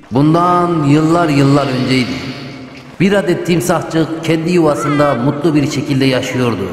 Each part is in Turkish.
Bundan yıllar önceydi. Bir adet timsahçık kendi yuvasında mutlu bir şekilde yaşıyordu.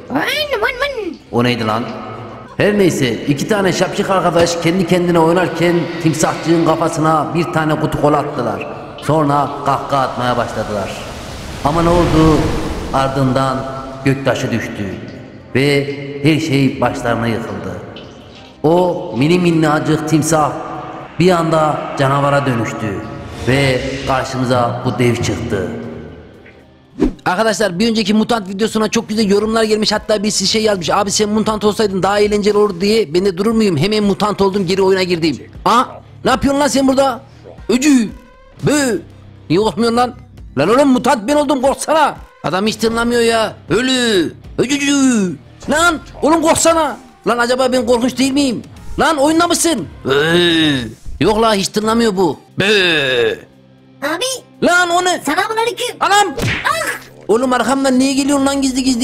O neydi lan? Her neyse, iki tane şapşik arkadaş kendi kendine oynarken timsahçığın kafasına bir tane kutu kola attılar. Sonra kahkaha atmaya başladılar. Ama ne oldu? Ardından göktaşı düştü ve her şey başlarına yıkıldı. O mini minnacık timsah bir anda canavara dönüştü ve karşımıza bu dev çıktı. Arkadaşlar, bir önceki mutant videosuna çok güzel yorumlar gelmiş, hatta birisi şey yazmış: abi sen mutant olsaydın daha eğlenceli olur diye. Ben de durur muyum, hemen mutant oldum, geri oyuna girdim. Ne yapıyorsun lan sen burada? Öcü bö, niye korkmuyorsun lan? Lan oğlum, mutant ben oldum, korksana. Adam hiç tırlamıyor ya. Ölü öcücü. Lan oğlum, korksana. Lan acaba ben korkunç değil miyim? Lan oyunda mısın? Yok la, hiç tırlamıyor bu. Abi. Lan o ne? Selamünaleyküm. Anam. Ah. Oğlum arkamdan niye geliyorsun lan gizli gizli?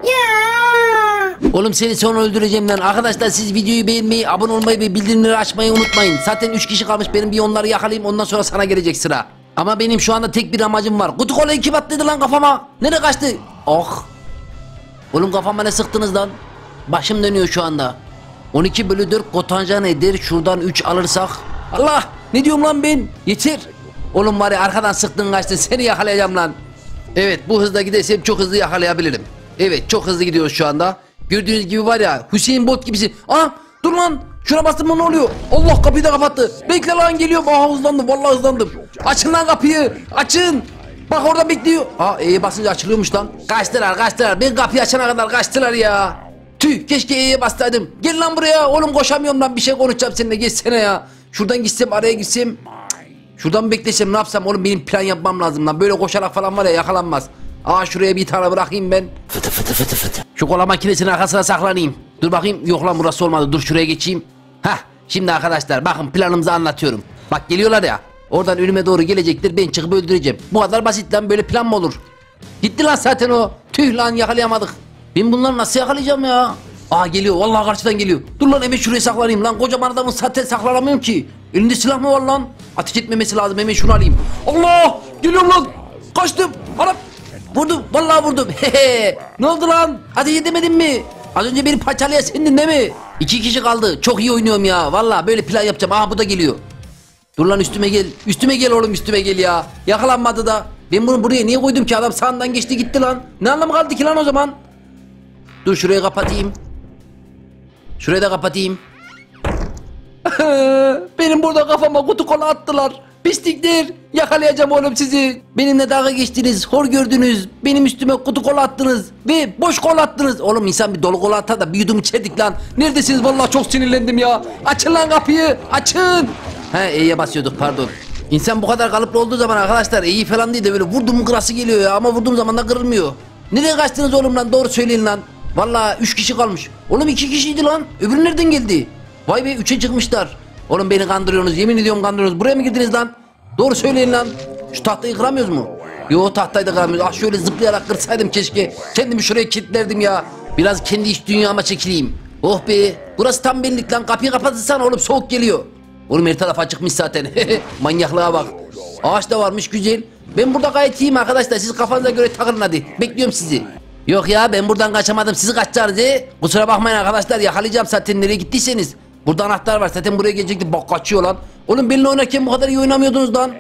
Ya. Oğlum seni sonra öldüreceğim lan. Arkadaşlar, siz videoyu beğenmeyi, abone olmayı ve bildirimleri açmayı unutmayın. Zaten 3 kişi kalmış, benim bir onları yakalayayım, ondan sonra sana gelecek sıra. Ama benim şu anda tek bir amacım var. Kutu kolayı kim attıydı lan kafama? Nereye kaçtı? Oh. Oğlum kafama ne sıktınız lan? Başım dönüyor şu anda. 12/4 kotanjan eder, şuradan 3 alırsak. Allah, ne diyorum lan ben? Yeter. Oğlum var ya, arkadan sıktın kaçtın, seni yakalayacağım lan. Evet, bu hızla gidersem çok hızlı yakalayabilirim. Evet, çok hızlı gidiyoruz şu anda. Gördüğünüz gibi var ya, Hüseyin Bolt gibisin. Dur lan, şuna bastım mı ne oluyor? Allah, kapıyı da kapattı. Bekle lan, geliyorum. Hızlandım, vallahi hızlandım. Açın lan kapıyı, açın. Bak orada bekliyor. E'ye basınca açılıyormuş lan. Kaçtılar. Ben kapıyı açana kadar kaçtılar ya. Tüh, keşke E'ye bastaydım. Gel lan buraya. Oğlum koşamıyorum lan, bir şey konuşacağım seninle, geçsene ya. Şuradan gitsem, araya gitsem. Şuradan mı beklesem, ne yapsam oğlum, benim plan yapmam lazım lan. Böyle koşarak falan var ya, yakalanmaz. Şuraya bir tane bırakayım ben. Fıtı. Şu kola makinesinin arkasına saklanayım. Dur bakayım, yok lan burası olmadı, dur şuraya geçeyim. Şimdi arkadaşlar bakın, planımızı anlatıyorum. Bak geliyorlar ya, oradan önüme doğru gelecektir, ben çıkıp öldüreceğim. Bu kadar basit lan, böyle plan mı olur? Gitti lan zaten o. Tüh lan, yakalayamadık. Ben bunları nasıl yakalayacağım ya? Geliyor, vallahi karşıdan geliyor. Dur lan, hemen şuraya saklanayım lan, kocaman adamın zaten saklanamıyorum ki. Elinde silah mı var lan? Ateş etmemesi lazım, hemen şunu alayım. Allah, geliyorum lan. Kaçtım. Arap. Vurdum, vallahi vurdum. Ne oldu lan? Ateş edemedin mi? Az önce beni parçalayan sendin değil mi? 2 kişi kaldı. Çok iyi oynuyorum ya. Vallahi böyle plan yapacağım. Bu da geliyor. Dur lan, üstüme gel. Üstüme gel oğlum, üstüme gel ya. Yakalanmadı da. Ben bunu buraya niye koydum ki? Adam sağından geçti gitti lan. Ne anlamı kaldı ki lan o zaman? Dur şurayı kapatayım. Şurayı da kapatayım. Benim burada kafama kutu kola attılar. Pislikler. Yakalayacağım oğlum sizi. Benimle dalga geçtiniz, hor gördünüz. Benim üstüme kutu kola attınız ve boş kola attınız. Oğlum, insan bir dolu kola atar da bir yudum içerdik lan. Neredesiniz? Vallahi çok sinirlendim ya. Açın lan kapıyı, açın. E'ye basıyorduk, pardon. İnsan bu kadar kalıplı olduğu zaman arkadaşlar, E'yi falan değil de böyle vurdum mu kırası geliyor ya. Ama vurduğum zaman da kırılmıyor. Nereye kaçtınız oğlum lan? Doğru söyleyin lan. Vallahi 3 kişi kalmış. Oğlum 2 kişiydi lan. Öbürü nereden geldi? Vay be, 3'e çıkmışlar. Oğlum beni kandırıyorsunuz, yemin ediyorum kandırıyorsunuz. Buraya mı girdiniz lan? Doğru söyleyin lan. Şu tahtayı kıramıyoruz mu? Yo, tahtayı da kıramıyoruz. Şöyle zıplayarak kırsaydım keşke. Kendimi şuraya kilitlerdim ya. Biraz kendi iç dünyama çekileyim. Oh be, burası tam benlik lan. Kapıyı kapatırsan oğlum, soğuk geliyor. Oğlum her taraf açıkmış zaten. Manyaklığa bak. Ağaç da varmış, güzel. Ben burada gayet iyiyim arkadaşlar. Siz kafanıza göre takılın hadi. Bekliyorum sizi. Yok ya, ben buradan kaçamadım. Sizi kaçacaksınız Kusura bakmayın arkadaşlar, yakalayacağım zaten nereye gittiyseniz. Burada anahtar var zaten, buraya gelecekti. Bak kaçıyor lan. Oğlum benimle oynarken bu kadar iyi oynamıyordunuz lan.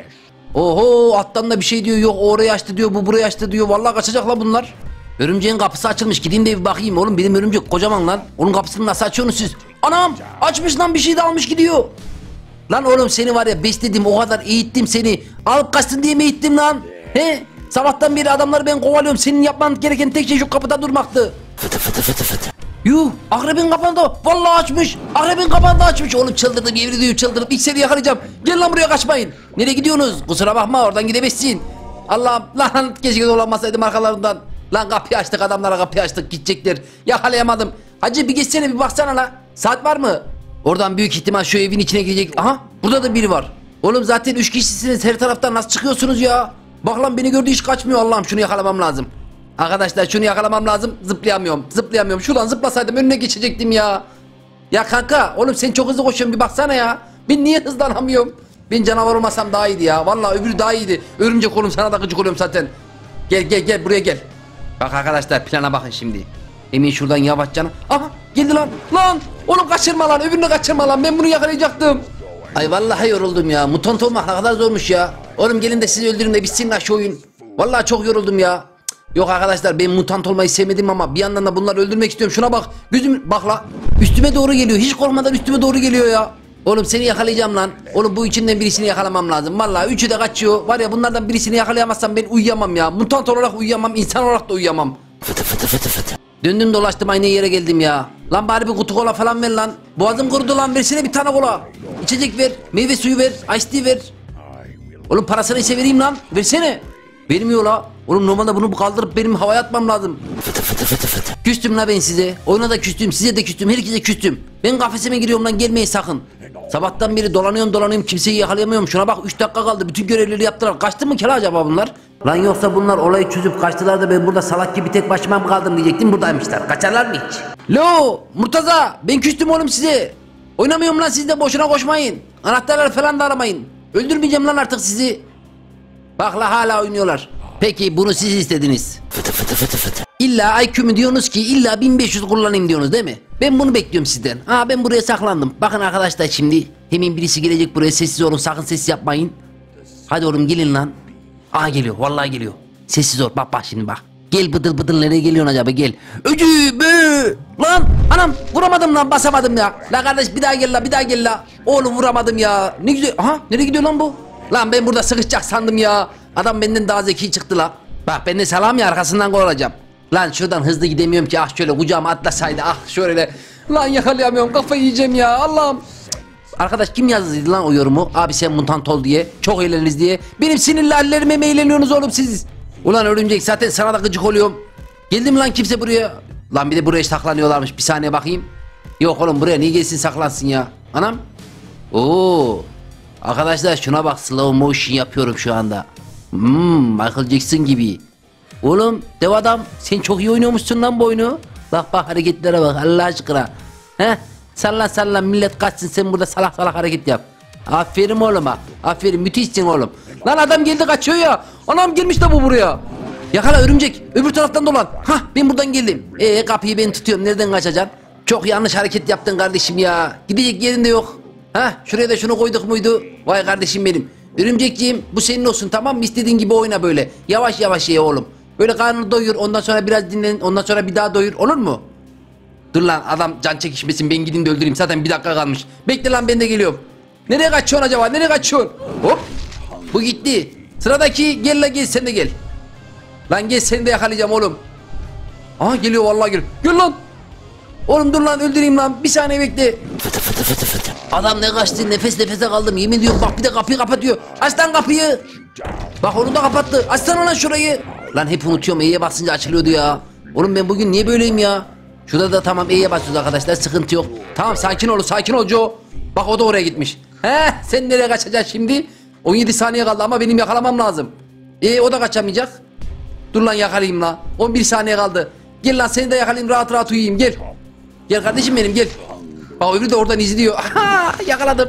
Oho, alttan da bir şey diyor. Yok o orayı açtı diyor, bu burayı açtı diyor. Vallahi kaçacak lan bunlar. Örümceğin kapısı açılmış, gideyim de bir bakayım. Oğlum benim örümcek kocaman lan. Onun kapısını nasıl açıyorsunuz siz? Anam, açmış lan, bir şey de almış gidiyor. Lan oğlum, seni var ya besledim, o kadar eğittim seni. Alıp kaçtın diye mi eğittim lan? Sabahtan beri adamları ben kovalıyorum. Senin yapman gereken tek şey şu kapıda durmaktı. Fıtı. Yuh, akrebin kapağında. Vallahi açmış. Akrebin kapağında açmış. Oğlum çıldırdım, yemin ediyorum çıldırdım. İlk seni yakalayacağım. Gel lan buraya, kaçmayın. Nereye gidiyorsunuz? Kusura bakma, oradan gidemezsin. Allah'ım lan, keşke dolanmasaydım arkalarından. Lan kapıyı açtık, adamlara kapıyı açtık, gidecekler. Yakalayamadım. Hacı bir geçsene, bir baksana la. Saat var mı? Oradan büyük ihtimal şu evin içine girecek. Aha, burada da biri var. Oğlum zaten 3 kişisiniz, her taraftan nasıl çıkıyorsunuz ya? Bak lan, beni gördü hiç kaçmıyor. Allah'ım, şunu yakalamam lazım. Arkadaşlar şunu yakalamam lazım. Zıplayamıyorum. Şuradan zıplasaydım önüne geçecektim ya. Ya kanka, oğlum sen çok hızlı koşuyorsun, bir baksana ya. Ben niye hızlanamıyorum? Ben canavar olmasam daha iyiydi ya. Vallahi öbürü daha iyiydi. Örümcek oğlum sana da gıcık oluyorum zaten. Gel buraya gel. Bak arkadaşlar plana bakın şimdi. Emin şuradan yavaşça. Aha geldi lan. Lan oğlum kaçırma lan, öbürünü kaçırma lan. Ben bunu yakalayacaktım. Ay vallahi yoruldum ya. Mutant olmak ne kadar zormuş ya. Oğlum gelin de sizi öldürün de bitsin lan şu oyun. Vallahi çok yoruldum ya. Yok arkadaşlar ben mutant olmayı sevmedim ama bir yandan da bunları öldürmek istiyorum. Şuna bak. Gözüm bak la. Üstüme doğru geliyor. Hiç korkmadan üstüme doğru geliyor ya. Oğlum seni yakalayacağım lan. Oğlum bu içinden birisini yakalamam lazım. Vallahi üçü de kaçıyor. Var ya bunlardan birisini yakalayamazsam ben uyuyamam ya. Mutant olarak uyuyamam, insan olarak da uyuyamam. Fıtı. Döndüm dolaştım aynı yere geldim ya. Lan bari bir kutu kola falan ver lan. Boğazım kurudu lan, versene bir tane kola. İçecek ver, meyve suyu ver, ice tea ver. Oğlum parasını ise vereyim lan. Versene. Vermiyor la. Oğlum normalde bunu kaldırıp benim havaya atmam lazım. Fıtı. Küstüm la ben size. Oyuna da küstüm, size de küstüm, herkese küstüm. Ben kafesime giriyorum lan, gelmeyin sakın. Sabahtan beri dolanıyorum kimseyi yakalayamıyorum. Şuna bak 3 dakika kaldı, bütün görevleri yaptılar. Kaçtı mı kela acaba bunlar? Lan yoksa bunlar olayı çözüp kaçtılar da ben burada salak gibi tek başıma mı kaldım diyecektim, buradaymışlar. Kaçarlar mı hiç? Lo Murtaza, ben küstüm oğlum size. Oynamıyorum lan, siz de boşuna koşmayın. Anahtarları falan da aramayın. Öldürmeyeceğim lan artık sizi. Bak la hala oynuyorlar. Peki bunu siz istediniz. Fıtı. İlla IQ'mu diyorsunuz ki illa 1500 kullanayım diyorsunuz değil mi? Ben bunu bekliyorum sizden. Ben buraya saklandım. Bakın arkadaşlar şimdi hemen birisi gelecek buraya, sessiz olun, sakın ses yapmayın. Hadi oğlum gelin lan. Geliyor vallahi geliyor. Sessiz ol, bak şimdi bak. Gel bıdıl nereye geliyorsun acaba, gel. Öcü bö. Lan anam vuramadım lan, basamadım ya. La kardeş bir daha gel la. Oğlum vuramadım ya. Ne güzel. Nereye gidiyor lan bu? Lan ben burada sıkışacak sandım ya. Adam benden daha zeki çıktı la. Bak ben de salam ya, arkasından kovalacağım. Lan şuradan hızlı gidemiyorum ki, şöyle kucağıma atlasaydı, şöyle. Lan yakalayamıyorum, kafayı yiyeceğim ya Allah'ım. Arkadaş kim yazdıydı lan o yorumu? Abi sen mutant ol diye, çok eğleniriz diye. Benim sinirli hallerime mi eğleniyorsunuz oğlum siz? Ulan örümcek zaten sana da gıcık oluyorum. Geldim lan kimse buraya. Lan bir de buraya saklanıyorlarmış, bir saniye bakayım. Yok oğlum buraya niye gelsin saklansın ya. Anam. Oo. Arkadaşlar şuna bak, slow motion yapıyorum şu anda. Michael Jackson gibi. Oğlum dev adam sen çok iyi oynuyormuşsun lan bu oyunu. Bak hareketlere bak Allah aşkına. Sallan millet kaçsın, sen burada salak hareket yap. Aferin oğluma. Aferin, müthişsin oğlum. Lan adam geldi kaçıyor ya. Anam girmiş de bu buraya. Yakala örümcek, öbür taraftan dolan. Ben buradan geldim. Kapıyı ben tutuyorum, nereden kaçacaksın? Çok yanlış hareket yaptın kardeşim ya. Gidecek yerinde yok. Şuraya da şunu koyduk muydu? Vay kardeşim benim. Örümcekciğim bu senin olsun, tamam mı? İstediğin gibi oyna böyle. Yavaş ye oğlum. Böyle karnını doyur, ondan sonra biraz dinlen, ondan sonra bir daha doyur, olur mu? Dur lan adam can çekişmesin, ben gideyim de öldüreyim, zaten bir dakika kalmış. Bekle lan, ben de geliyorum. Nereye kaçıyorsun acaba, nereye kaçıyorsun? Hop bu gitti. Sıradaki gel sen de gel. Lan gel, seni de yakalayacağım oğlum. Geliyor vallahi geliyor. Gel lan. Oğlum dur lan, öldüreyim lan, bir saniye bekle. Fıtı. Adam ne kaçtı, nefese kaldım yemin ediyorum, bak bir de kapıyı kapatıyor. Aç lan kapıyı. Bak onu da kapattı, açsana lan şurayı. Lan hep unutuyorum, E'ye basınca açılıyordu ya. Oğlum ben bugün niye böyleyim ya? Şurada da tamam E'ye basıyoruz arkadaşlar, sıkıntı yok. Tamam sakin ol Joe. Bak o da oraya gitmiş. Sen nereye kaçacaksın şimdi? 17 saniye kaldı ama benim yakalamam lazım. O da kaçamayacak. Dur lan yakalayayım lan. 11 saniye kaldı. Gel lan seni de yakalayayım, rahat uyuyayım, gel. Gel kardeşim benim, gel. Bak öbürü de oradan izliyor. Yakaladım.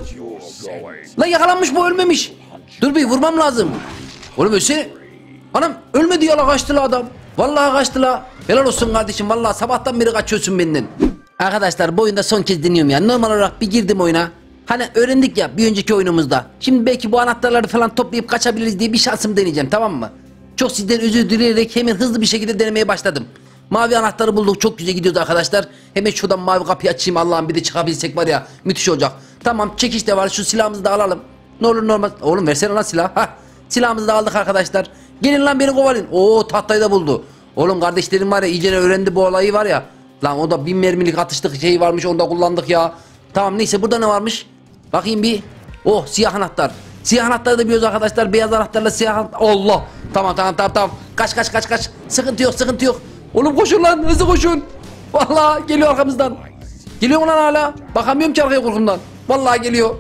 Lan yakalanmış bu, ölmemiş. Dur bir vurmam lazım. Oğlum ölsene. Anam ölmedi ya la, kaçtı la adam. Vallahi kaçtı la. Helal olsun kardeşim, vallahi sabahtan beri kaçıyorsun benden. Arkadaşlar bu oyunda son kez deniyorum ya. Normal olarak bir girdim oyuna. Hani öğrendik ya bir önceki oyunumuzda. Şimdi belki bu anahtarları falan toplayıp kaçabiliriz diye bir şansım deneyeceğim, tamam mı? Çok sizden özür dileyerek hemen hızlı bir şekilde denemeye başladım. Mavi anahtarı bulduk, çok güzel gidiyoruz arkadaşlar. Hemen şuradan mavi kapıyı açayım, Allah'ım bir de çıkabilsek var ya, müthiş olacak. Tamam çekiş de var, şu silahımızı da alalım. Ne olur normal. Oğlum versene lan silah. Silahımızı da aldık arkadaşlar. Gelin lan beni kovalayın. Tahtayı da buldu. Oğlum kardeşlerim var ya, iyice öğrendi bu olayı var ya. Lan o da 1000 mermilik atışlık şey varmış, onu da kullandık ya. Tamam neyse, burada ne varmış? Bakayım bir. Siyah anahtar. Siyah anahtarı da biliyoruz arkadaşlar. Beyaz anahtarla siyah anahtar. Allah. Tamam. Kaç. Sıkıntı yok. Oğlum koşun lan, hızlı koşun. Vallahi geliyor arkamızdan. Geliyor mu lan hala? Bakamıyorum ki arkaya korkumdan. Vallahi geliyor.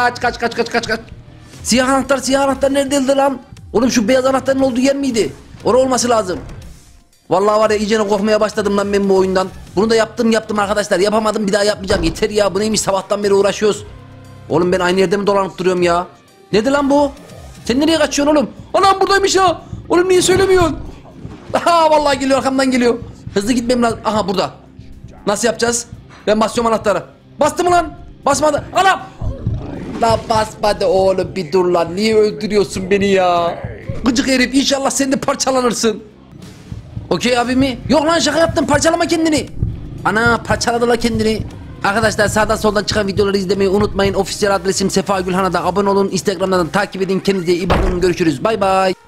Kaç. Siyah anahtar neredeydi lan? Oğlum şu beyaz anahtarın olduğu yer miydi? Orası olması lazım. Vallahi var ya, iyice korkmaya başladım lan ben bu oyundan. Bunu da yaptım arkadaşlar. Yapamadım, bir daha yapmayacağım. Yeter ya, bu neymiş, sabahtan beri uğraşıyoruz. Oğlum ben aynı yerde mi dolanıp duruyorum ya? Nedir lan bu? Sen nereye kaçıyorsun oğlum? Anam buradaymış ya. Oğlum niye söylemiyorsun? Aha vallahi geliyor, arkamdan geliyor. Hızlı gitmem lazım. Aha burada. Nasıl yapacağız? Ben basıyorum anahtarı. Bastı mı lan? Basmadı. Anam! Lan basmadı oğlum, bir dur lan. Niye öldürüyorsun beni ya? Gıcık herif, inşallah sen de parçalanırsın. Okey abi mi? Yok lan, şaka yaptım, parçalama kendini. Ana, parçaladılar kendini. Arkadaşlar sağdan soldan çıkan videoları izlemeyi unutmayın. Ofisiyel adresim Sefa Gülhan'a da abone olun. Instagram'dan da takip edin. Kendinize iyi bakın. Görüşürüz. Bay bay.